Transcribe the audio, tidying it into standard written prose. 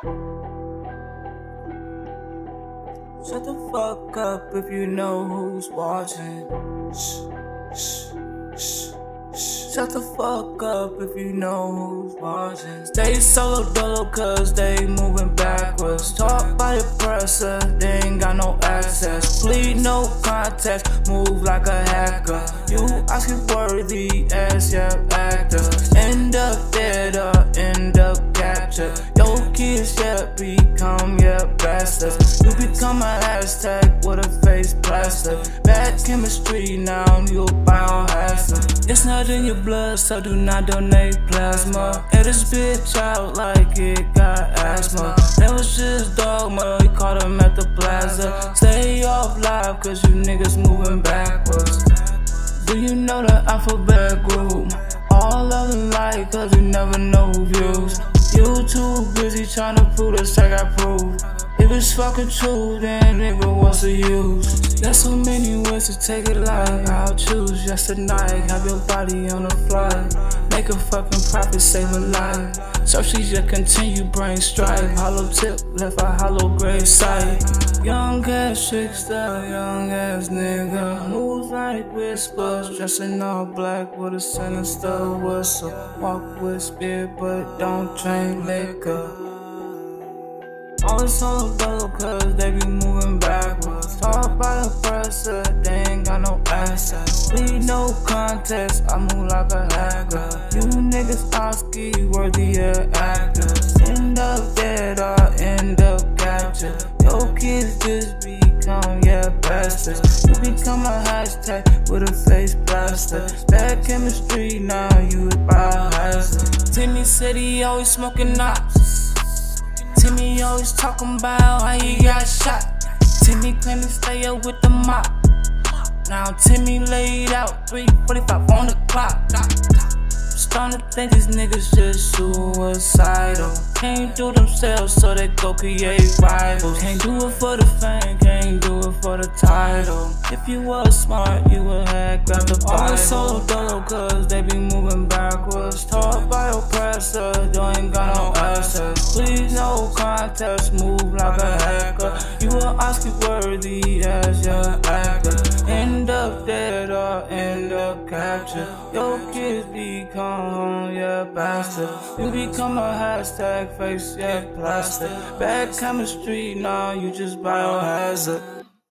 Shut the fuck up if you know who's watching. Shh, shh, shh. Shut the fuck up if you know who's watching. Stay solo dolo cause they moving backwards. Talk by oppressor, they ain't got no access. Plead no contest, move like a hacker. You asking worthy as your actor. End up dead or end up captured. Your kids yet become your bastards. You become a hashtag with a face plastered. Bad chemistry now you a biohazard. It's not in your blood, so do not donate plasma. Air this bitch out like it got asthma. That was just dogma, we caught him at the plaza. Stay off live cause you niggas moving backwards. Do you know the alphabet group? All of them like cause we never know views. You too busy trying to prove this I got proof. If it's fucking true, then nigga, what's the use? There's so many ways to take it like I'll choose just tonight. Have your body on the fly. Make a fucking profit, save a life. Searches just continue, brain strife. Hollow tip, left a hollow grave site. Young ass trickster, young ass nigga. Moves like whispers, dressing all black with a sinister whistle. Walk with speed, but don't drink liquor. All solo dolo cause they be moving backwards. Talk by the oppressor, they ain't got no access. Plead no contest, I move like a hacker. You niggas Oski, worthy of actors. End up dead or end up captured. Your kids just become your bastards. You become a hashtag with a face plastered. Bad chemistry, now you a biohazard. Timmy said he always smoking knots. Timmy always talking about how he got shot. Timmy claim to stay up with the mop. Now Timmy laid out 3:45 on the clock. Starting to think these niggas just suicidal. Can't do themselves so they go create rivals. Can't do it for the fame, can't do it for the title. If you was smart, you would have grabbed the Bible. All solo dolo cause they be moving backwards. Taught by oppressor, they ain't got no access. Please no contest, move like a hacker. You will ask you worthy as your actor. End up dead or end up captured. Your kids become your bastard. You become a hashtag, face yeah plastered. Bad chemistry, now you just biohazard.